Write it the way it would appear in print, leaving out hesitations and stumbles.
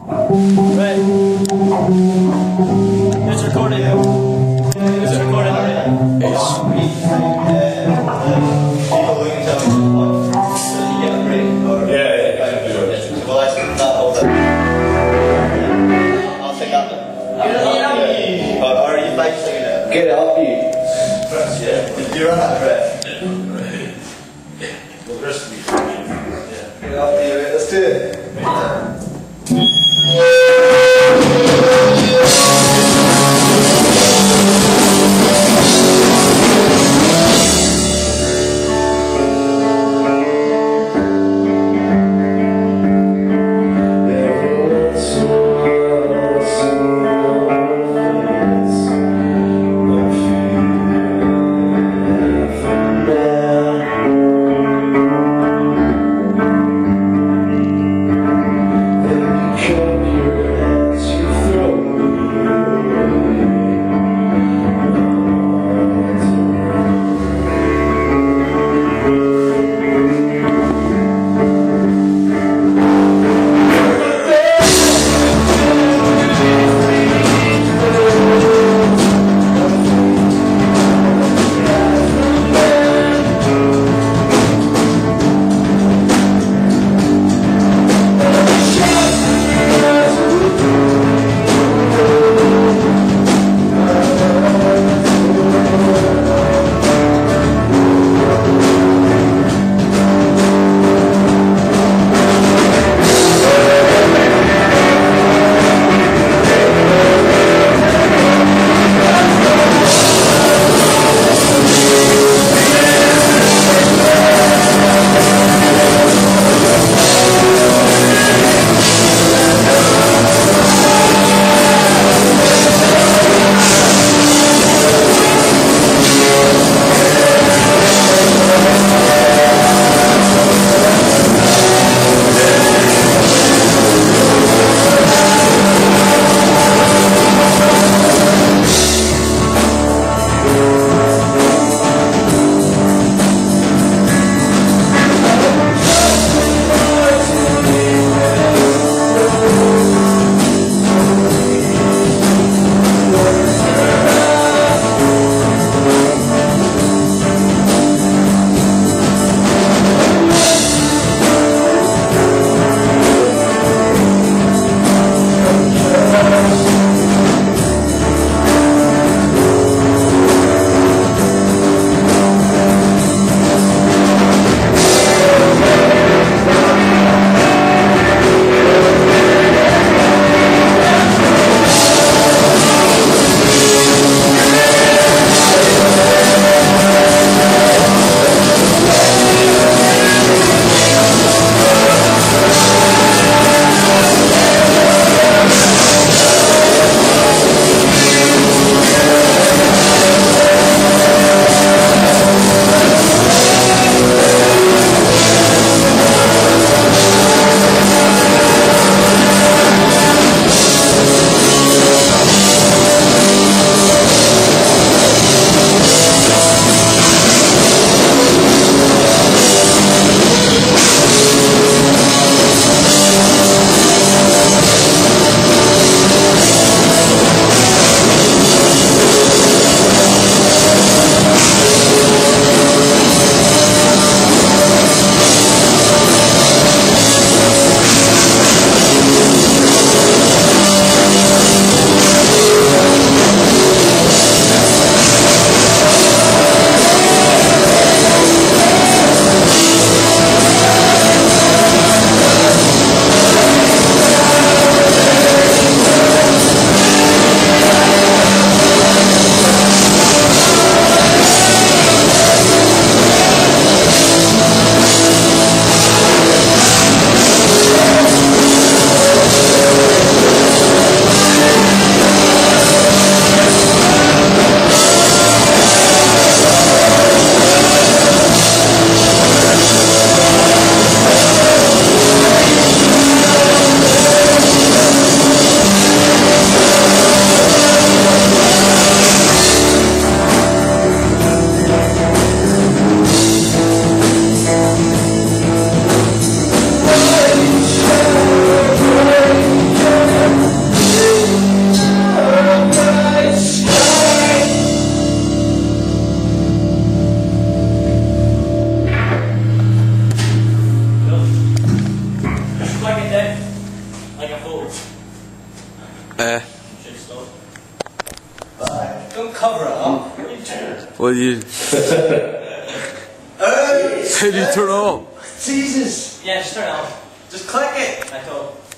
Right. It's recorded. It's recorded already. Get it off you. Yeah. You run out of breath. The rest of me. Get it off you. Let's do it. Like a fool. Shit slow. Bye. Don't cover it up. What are you doing? What do you? How do you turn it off? Jesus. Yeah, just turn it off. Just click it. I told.